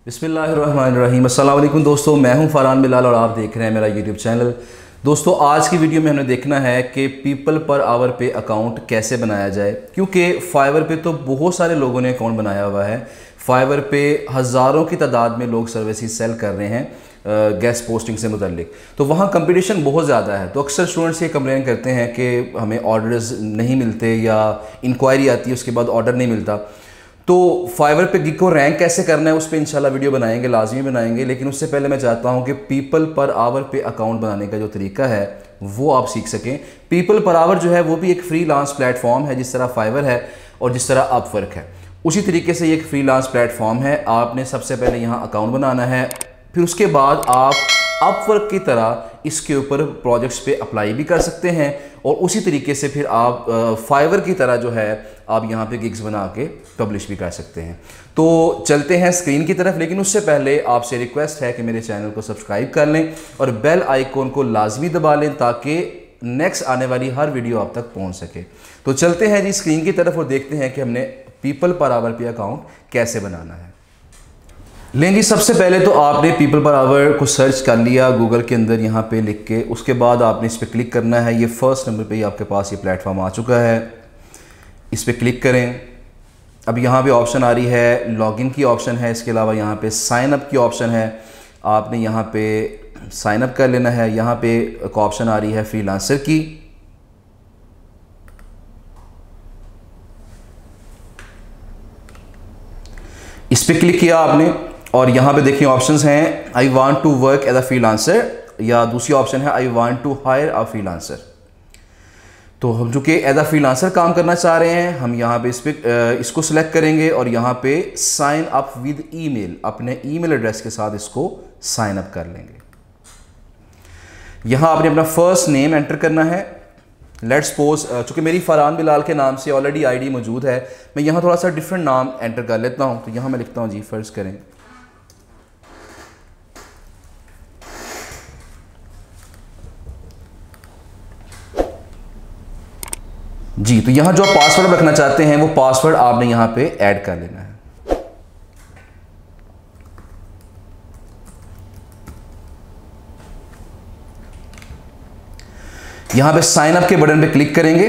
बिस्मिल्लाहिर्रहमानिर्रहीम। अस्सलाम वालेकुम दोस्तों, मैं हूं फरहान बिलाल और आप देख रहे हैं मेरा यूट्यूब चैनल। दोस्तों, आज की वीडियो में हमने देखना है कि पीपल पर आवर पे अकाउंट कैसे बनाया जाए, क्योंकि फाइवर पे तो बहुत सारे लोगों ने अकाउंट बनाया हुआ है। फाइवर पे हज़ारों की तादाद में लोग सर्विसेज सेल कर रहे हैं गेस्ट पोस्टिंग से मुतल्लिक, तो वहाँ कंपटीशन बहुत ज़्यादा है। तो अक्सर स्टूडेंट्स ये कंप्लेन करते हैं कि हमें ऑर्डर्स नहीं मिलते या इंक्वायरी आती है उसके बाद ऑर्डर नहीं मिलता। तो फाइवर पे गिग को रैंक कैसे करना है उस पर इंशाल्लाह वीडियो बनाएंगे, लाजमी बनाएंगे। लेकिन उससे पहले मैं चाहता हूं कि पीपल पर आवर पे अकाउंट बनाने का जो तरीका है वो आप सीख सकें। पीपल पर आवर जो है वो भी एक फ्रीलांस प्लेटफॉर्म है, जिस तरह फाइवर है और जिस तरह अपवर्क है, उसी तरीके से ये एक फ्रीलांस प्लेटफॉर्म है। आपने सबसे पहले यहाँ अकाउंट बनाना है, फिर उसके बाद आप अपवर्क की तरह इसके ऊपर प्रोजेक्ट्स पे अप्लाई भी कर सकते हैं और उसी तरीके से फिर आप फाइवर की तरह जो है आप यहाँ पे गिग्स बना के पब्लिश भी कर सकते हैं। तो चलते हैं स्क्रीन की तरफ, लेकिन उससे पहले आपसे रिक्वेस्ट है कि मेरे चैनल को सब्सक्राइब कर लें और बेल आइकॉन को लाजमी दबा लें ताकि नेक्स्ट आने वाली हर वीडियो आप तक पहुँच सके। तो चलते हैं जी स्क्रीन की तरफ और देखते हैं कि हमने पीपल पर आवर पे अकाउंट कैसे बनाना है। लें जी, सबसे पहले तो आपने पीपल पर आवर को सर्च कर लिया गूगल के अंदर यहाँ पे लिख के, उसके बाद आपने इस पर क्लिक करना है। ये फर्स्ट नंबर पे ही आपके पास ये प्लेटफॉर्म आ चुका है, इस पर क्लिक करें। अब यहाँ पे ऑप्शन आ रही है लॉगिन की ऑप्शन है, इसके अलावा यहाँ पे साइन अप की ऑप्शन है। आपने यहाँ पे साइन अप कर लेना है। यहाँ पे एक ऑप्शन आ रही है फ्रीलांसर की, इस पर क्लिक किया आपने और यहाँ पे देखिए ऑप्शंस हैं I want to work as a freelancer, या दूसरी ऑप्शन है I want to hire a freelancer. तो हम जो कि एज अ फ्रीलांसर काम करना चाह रहे हैं, हम यहाँ पे इसको सिलेक्ट करेंगे और यहाँ पे साइन अप विद ईमेल, अपने ईमेल एड्रेस के साथ इसको साइन अप कर लेंगे। यहाँ आपने अपना फर्स्ट नेम एंटर करना है। लेट्स सपोज चूँकि मेरी फरहान बिलाल के नाम से ऑलरेडी आईडी मौजूद है, मैं यहाँ थोड़ा सा डिफरेंट नाम एंटर कर लेता हूँ। तो यहाँ मैं लिखता हूँ जी, फर्ज करें जी, तो यहाँ जो आप पासवर्ड रखना चाहते हैं वो पासवर्ड आपने यहाँ पे ऐड कर लेना है। यहाँ पे साइन अप के बटन पे क्लिक करेंगे।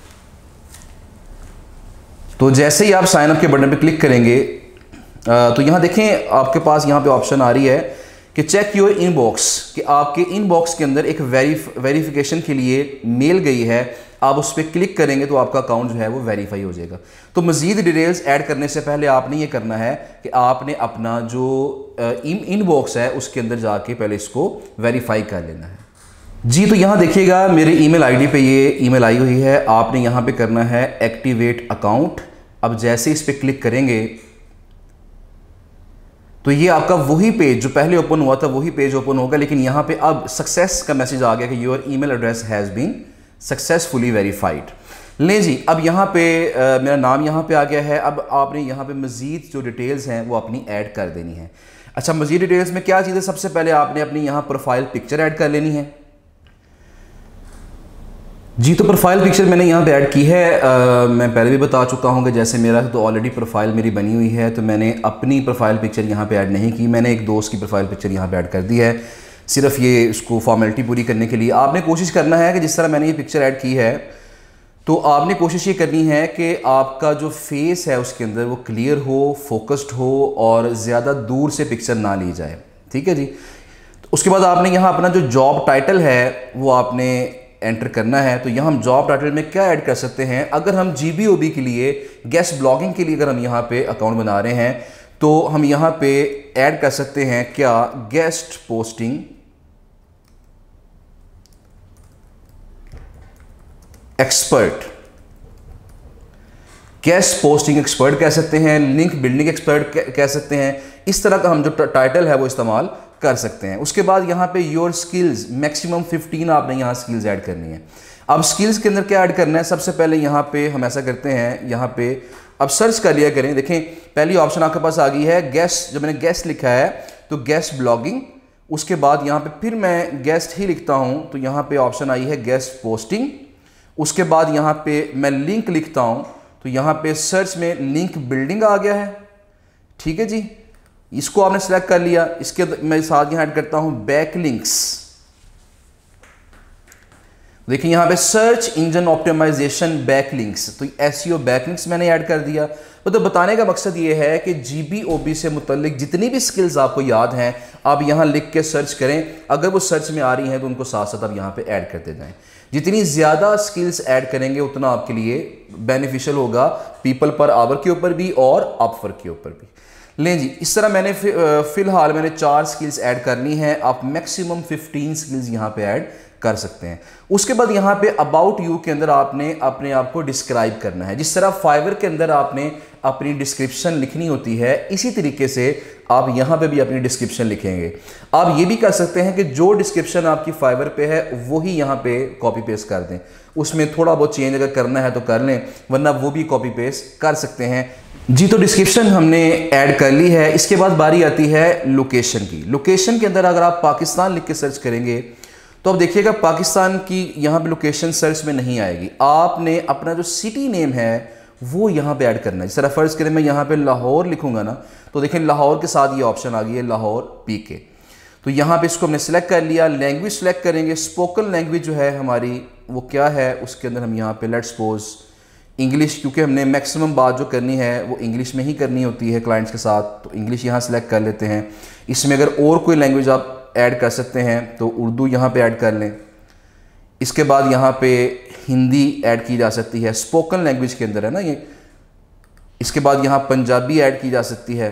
तो जैसे ही आप साइन अप के बटन पे क्लिक करेंगे तो यहाँ देखें आपके पास यहाँ पे ऑप्शन आ रही है कि चेक योर इनबॉक्स, कि आपके इनबॉक्स के अंदर एक वेरिफिकेशन के लिए मेल गई है। आप उस पर क्लिक करेंगे तो आपका अकाउंट जो है वो वेरीफाई हो जाएगा। तो मज़ीद डिटेल्स ऐड करने से पहले आपने ये करना है कि आपने अपना जो इनबॉक्स है उसके अंदर जाके पहले इसको वेरीफाई कर लेना है जी। तो यहाँ देखिएगा मेरे ईमेल आईडी पे ये ईमेल आई हुई है। आपने यहाँ पे करना है एक्टिवेट अकाउंट। अब जैसे इस पर क्लिक करेंगे तो ये आपका वही पेज जो पहले ओपन हुआ था वही पेज ओपन होगा, लेकिन यहाँ पे अब सक्सेस का मैसेज आ गया कि your email address has been successfully verified. लें जी, अब यहाँ पे मेरा नाम यहाँ पे आ गया है। अब आपने यहाँ पे मज़ीद जो डिटेल्स हैं वो अपनी ऐड कर देनी है। अच्छा, मज़ीद डिटेल्स में क्या चीज़ है, सबसे पहले आपने अपनी यहाँ प्रोफाइल पिक्चर ऐड कर लेनी है जी। तो प्रोफाइल पिक्चर मैंने यहाँ पे ऐड की है। मैं पहले भी बता चुका हूँ कि जैसे मेरा तो ऑलरेडी प्रोफाइल मेरी बनी हुई है, तो मैंने अपनी प्रोफाइल पिक्चर यहाँ पे ऐड नहीं की। मैंने एक दोस्त की प्रोफाइल पिक्चर यहाँ पे ऐड कर दी है, सिर्फ ये इसको फॉर्मेलिटी पूरी करने के लिए। आपने कोशिश करना है कि जिस तरह मैंने ये पिक्चर ऐड की है, तो आपने कोशिश ये करनी है कि आपका जो फेस है उसके अंदर वो क्लियर हो, फोकस्ड हो और ज़्यादा दूर से पिक्चर ना ली जाए, ठीक है जी। तो उसके बाद आपने यहाँ अपना जो जॉब टाइटल है वो आपने एंटर करना है। तो यहाँ हम जॉब टाइटल में क्या ऐड कर सकते हैं, अगर हम GBOB के लिए गेस्ट ब्लॉगिंग के लिए अगर हम यहाँ पे अकाउंट बना रहे हैं तो हम यहाँ पे ऐड कर सकते हैं क्या, guest posting expert, guest posting expert कह सकते हैं, लिंक बिल्डिंग एक्सपर्ट कह सकते हैं। इस तरह का हम जो टाइटल है वो इस्तेमाल कर सकते हैं। उसके बाद यहाँ पे योर स्किल्स मैक्सिमम 15 आपने यहाँ स्किल्स ऐड करनी है। अब स्किल्स के अंदर क्या ऐड करना है, सबसे पहले यहाँ पे हम ऐसा करते हैं, यहाँ पे अब सर्च कर लिया करें। देखें पहली ऑप्शन आपके पास आ गई है गेस्ट, जब मैंने गेस्ट लिखा है तो गेस्ट ब्लॉगिंग, उसके बाद यहाँ पे फिर मैं गेस्ट ही लिखता हूँ तो यहाँ पे ऑप्शन आई है गेस्ट पोस्टिंग। उसके बाद यहाँ पे मैं लिंक लिखता हूँ तो यहाँ पे सर्च में लिंक बिल्डिंग आ गया है, ठीक है जी। इसको आपने सेलेक्ट कर लिया। इसके मैं साथ यहाँ ऐड करता हूँ बैकलिंक्स। देखिए यहाँ पे सर्च इंजन ऑप्टिमाइजेशन बैकलिंक्स, तो एसईओ बैकलिंक्स मैंने ऐड कर दिया। तो बताने का मकसद ये है कि जीबीओबी से मुतल्लिक जितनी भी स्किल्स आपको याद हैं आप यहाँ लिख के सर्च करें। अगर वो सर्च में आ रही हैं तो उनको साथ साथ आप यहाँ पे ऐड करते जाएं। जितनी ज़्यादा स्किल्स ऐड करेंगे उतना आपके लिए बेनिफिशियल होगा, पीपल पर आवर के ऊपर भी और अपवर्क के ऊपर भी। लें जी, इस तरह मैंने फ़िलहाल मैंने 4 स्किल्स ऐड करनी है। आप मैक्सिमम 15 स्किल्स यहाँ पे ऐड कर सकते हैं। उसके बाद यहाँ पे अबाउट यू के अंदर आपने अपने आप को डिस्क्राइब करना है। जिस तरह फाइवर के अंदर आपने अपनी डिस्क्रिप्शन लिखनी होती है, इसी तरीके से आप यहाँ पे भी अपनी डिस्क्रिप्शन लिखेंगे। आप ये भी कर सकते हैं कि जो डिस्क्रिप्शन आपकी फाइवर पे है वही यहाँ पे कॉपी पेस्ट कर दें। उसमें थोड़ा बहुत चेंज अगर करना है तो कर लें, वरना वो भी कॉपी पेस्ट कर सकते हैं जी। तो डिस्क्रिप्शन हमने ऐड कर ली है। इसके बाद बारी आती है लोकेशन की। लोकेशन के अंदर अगर आप पाकिस्तान लिख के सर्च करेंगे तो अब देखिएगा पाकिस्तान की यहाँ पे लोकेशन सर्च में नहीं आएगी। आपने अपना जो सिटी नेम है वो यहाँ पे ऐड करना है। जिस तरह फर्ज करें मैं यहाँ पे लाहौर लिखूंगा ना, तो देखिए लाहौर के साथ ये ऑप्शन आ गई है लाहौर पीके। तो यहाँ पे इसको हमने सेलेक्ट कर लिया। लैंग्वेज सेलेक्ट करेंगे। स्पोकन लैंग्वेज जो है हमारी वो क्या है, उसके अंदर हम यहाँ पे लेट्स सपोज इंग्लिश, क्योंकि हमने मैक्सिमम बात जो करनी है वो इंग्लिश में ही करनी होती है क्लाइंट्स के साथ, तो इंग्लिश यहाँ सेलेक्ट कर लेते हैं। इसमें अगर और कोई लैंग्वेज आप ऐड कर सकते हैं तो उर्दू यहाँ पे ऐड कर लें। इसके बाद यहाँ पे हिंदी ऐड की जा सकती है, स्पोकन लैंग्वेज के अंदर है ना ये। इसके बाद यहाँ पंजाबी ऐड की जा सकती है,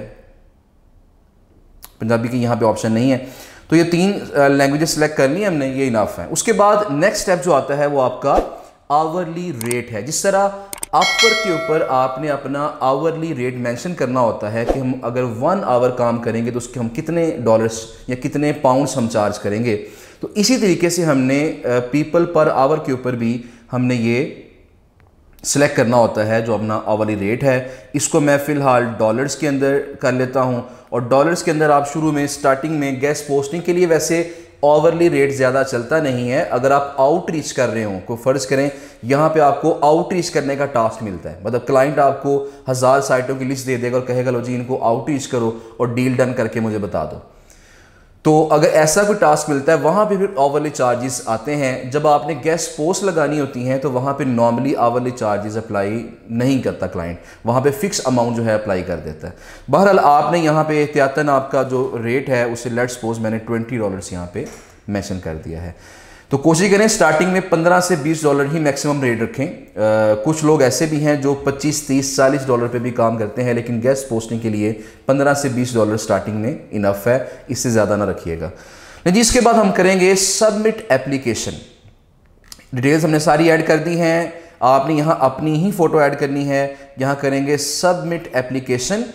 पंजाबी की यहाँ पे ऑप्शन नहीं है। तो ये 3 लैंग्वेजेस सेलेक्ट करनी है हमने, ये इनफ है। उसके बाद नेक्स्ट स्टेप जो आता है वो आपका आवरली रेट है। जिस तरह अपवर्क के ऊपर आपने अपना आवरली रेट मेंशन करना होता है कि हम अगर 1 आवर काम करेंगे तो उसके हम कितने डॉलर्स या कितने पाउंड्स हम चार्ज करेंगे, तो इसी तरीके से हमने पीपल पर आवर के ऊपर भी हमने ये सिलेक्ट करना होता है जो अपना आवरली रेट है। इसको मैं फ़िलहाल डॉलर्स के अंदर कर लेता हूँ। और डॉलर्स के अंदर आप शुरू में स्टार्टिंग में गेस्ट पोस्टिंग के लिए वैसे आवरली रेट ज़्यादा चलता नहीं है। अगर आप आउटरीच कर रहे हो, को फ़र्ज़ करें यहाँ पे आपको आउटरीच करने का टास्क मिलता है, मतलब क्लाइंट आपको 1000 साइटों की लिस्ट दे देगा और कहेगा लो जी इनको आउटरीच करो और डील डन करके मुझे बता दो। तो अगर ऐसा कोई टास्क मिलता है वहाँ पे फिर आवरली चार्जेस आते हैं। जब आपने गेस्ट पोस्ट लगानी होती हैं तो वहाँ पे नॉर्मली आवरली चार्जेस अप्लाई नहीं करता क्लाइंट, वहाँ पे फिक्स अमाउंट जो है अप्लाई कर देता है। बहरहाल आपने यहाँ पे एहतियातन आपका जो रेट है उसे लेट्स सपोज मैंने $20 यहाँ पे मेंशन कर दिया है। तो कोशिश करें स्टार्टिंग में $15 से $20 ही मैक्सिमम रेट रखें। कुछ लोग ऐसे भी हैं जो $25, $30, $40 पे भी काम करते हैं, लेकिन गेस्ट पोस्टिंग के लिए $15 से $20 स्टार्टिंग में इनफ है, इससे ज़्यादा ना रखिएगा। जी, इसके बाद हम करेंगे सबमिट एप्लीकेशन। डिटेल्स हमने सारी ऐड कर दी हैं। आपने यहाँ अपनी ही फ़ोटो ऐड करनी है। यहाँ करेंगे सबमिट एप्लीकेशन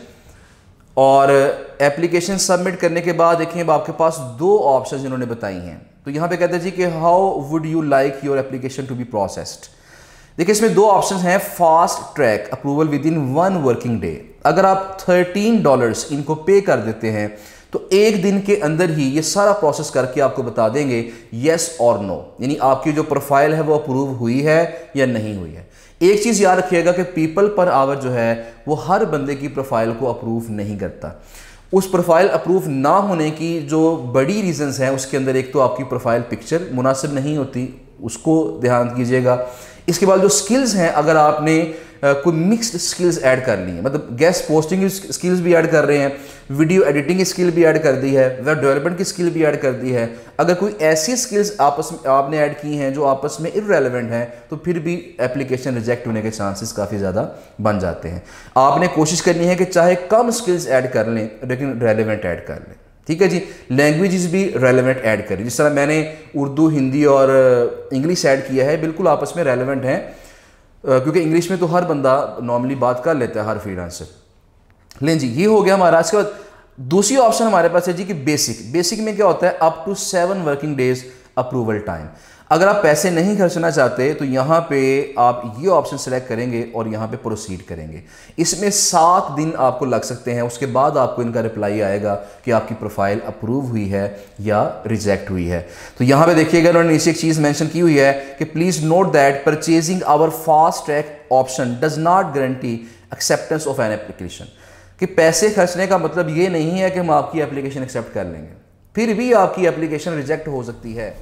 और एप्लीकेशन सबमिट करने के बाद देखिए अब आपके पास 2 ऑप्शन इन्होंने बताई हैं। तो यहाँ पे कहते हैं जी कि how would you like your application to be processed. देखिए इसमें 2 ऑप्शन हैं, fast track approval within 1 working day. अगर आप $13 इनको पे कर देते हैं तो 1 दिन के अंदर ही ये सारा प्रोसेस करके आपको बता देंगे येस और नो, यानी आपकी जो प्रोफाइल है वो अप्रूव हुई है या नहीं हुई है। एक चीज़ याद रखिएगा कि पीपल पर आवर जो है वो हर बंदे की प्रोफाइल को अप्रूव नहीं करता। उस प्रोफाइल अप्रूव ना होने की जो बड़ी रीजंस हैं उसके अंदर एक तो आपकी प्रोफाइल पिक्चर मुनासिब नहीं होती, उसको ध्यान कीजिएगा। इसके बाद जो स्किल्स हैं, अगर आपने कोई मिक्स्ड स्किल्स ऐड कर ली है, मतलब गेस्ट पोस्टिंग की स्किल्स भी ऐड कर रहे हैं, वीडियो एडिटिंग की स्किल भी ऐड कर दी है, वेब डेवलपमेंट की स्किल भी ऐड कर दी है, अगर कोई ऐसी स्किल्स आपस में आपने ऐड की हैं जो आपस में इररेलेवेंट हैं तो फिर भी एप्लीकेशन रिजेक्ट होने के चांसेस काफ़ी ज़्यादा बन जाते हैं। आपने कोशिश करनी है कि चाहे कम स्किल्स ऐड कर लें लेकिन रेलेवेंट ऐड कर लें। ठीक है जी। लैंग्वेजेस भी रेलेवेंट ऐड करें। जिस तरह मैंने उर्दू, हिंदी और इंग्लिश ऐड किया है, बिल्कुल आपस में रेलेवेंट हैं, क्योंकि इंग्लिश में तो हर बंदा नॉर्मली बात कर लेता है, हर फ्रीलांसर। लें जी, ये हो गया हमारा। इसके बाद दूसरी ऑप्शन हमारे पास है जी कि बेसिक। बेसिक में क्या होता है, up to 7 working days approval time. अगर आप पैसे नहीं खर्चना चाहते तो यहाँ पे आप ये ऑप्शन सेलेक्ट करेंगे और यहाँ पे प्रोसीड करेंगे। इसमें 7 दिन आपको लग सकते हैं, उसके बाद आपको इनका रिप्लाई आएगा कि आपकी प्रोफाइल अप्रूव हुई है या रिजेक्ट हुई है। तो यहाँ पे देखिएगा उन्होंने नीचे एक चीज़ मेंशन की हुई है कि please note that purchasing our fast track option does not guarantee acceptance of an application. कि पैसे खर्चने का मतलब ये नहीं है कि हम आपकी एप्लीकेशन एक्सेप्ट कर लेंगे, फिर भी आपकी एप्लीकेशन रिजेक्ट हो सकती है।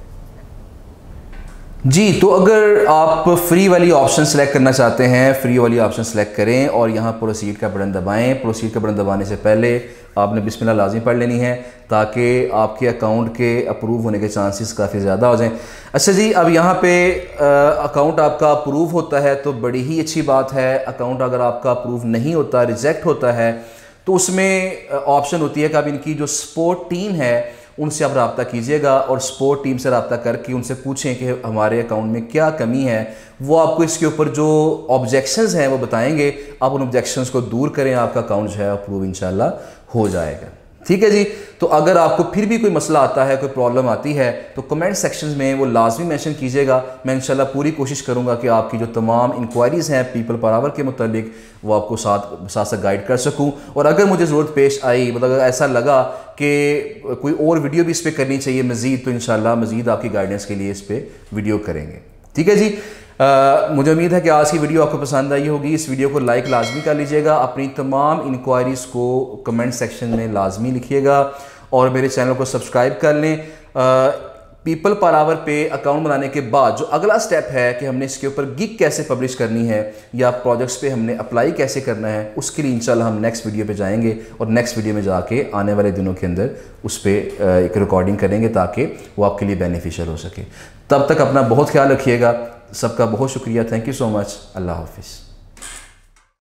जी, तो अगर आप फ्री वाली ऑप्शन सेलेक्ट करना चाहते हैं, फ्री वाली ऑप्शन सेलेक्ट करें और यहाँ प्रोसीड का बटन दबाएं। प्रोसीड का बटन दबाने से पहले आपने बिस्मिल्लाह लाज़मी पढ़ लेनी है ताकि आपके अकाउंट के अप्रूव होने के चांसेस काफ़ी ज़्यादा हो जाएं। अच्छा जी, अब यहाँ पे अकाउंट आपका अप्रूव होता है तो बड़ी ही अच्छी बात है। अकाउंट अगर आपका अप्रूव नहीं होता, रिजेक्ट होता है, तो उसमें ऑप्शन होती है कि अब इनकी जो सपोर्ट टीम है उनसे आप रब्ता कीजिएगा और सपोर्ट टीम से रब्ता करके उनसे पूछें कि हमारे अकाउंट में क्या कमी है। वो आपको इसके ऊपर जो ऑब्जेक्शंस हैं वो बताएंगे, आप उन ऑब्जेक्शंस को दूर करें, आपका अकाउंट जो है अप्रूव इंशाल्लाह हो जाएगा। ठीक है जी। तो अगर आपको फिर भी कोई मसला आता है, कोई प्रॉब्लम आती है, तो कमेंट सेक्शंस में वो लाजमी मेंशन कीजिएगा। मैं इंशाल्लाह पूरी कोशिश करूंगा कि आपकी जो तमाम इंक्वायरीज़ हैं पीपल पर आवर के मुताबिक वो आपको साथ गाइड कर सकूं। और अगर मुझे ज़रूरत पेश आई, मतलब अगर ऐसा लगा कि कोई और वीडियो भी इस पर करनी चाहिए मज़ीद, तो इंशाल्लाह मज़ीद आपकी गाइडेंस के लिए इस पर वीडियो करेंगे। ठीक है जी। मुझे उम्मीद है कि आज की वीडियो आपको पसंद आई होगी। इस वीडियो को लाइक लाजमी कर लीजिएगा, अपनी तमाम इंक्वायरीज़ को कमेंट सेक्शन में लाजमी लिखिएगा और मेरे चैनल को सब्सक्राइब कर लें। पीपल पर आवर पे अकाउंट बनाने के बाद जो अगला स्टेप है कि हमने इसके ऊपर गिग कैसे पब्लिश करनी है या प्रोजेक्ट्स पे हमने अप्लाई कैसे करना है, उसके लिए इंशाल्लाह हम नेक्स्ट वीडियो पे जाएंगे और नेक्स्ट वीडियो में जाके आने वाले दिनों के अंदर उस पर एक रिकॉर्डिंग करेंगे ताकि वो आपके लिए बेनिफिशियल हो सके। तब तक अपना बहुत ख्याल रखिएगा। सबका बहुत शुक्रिया। Thank you so much. अल्लाह हाफिज़।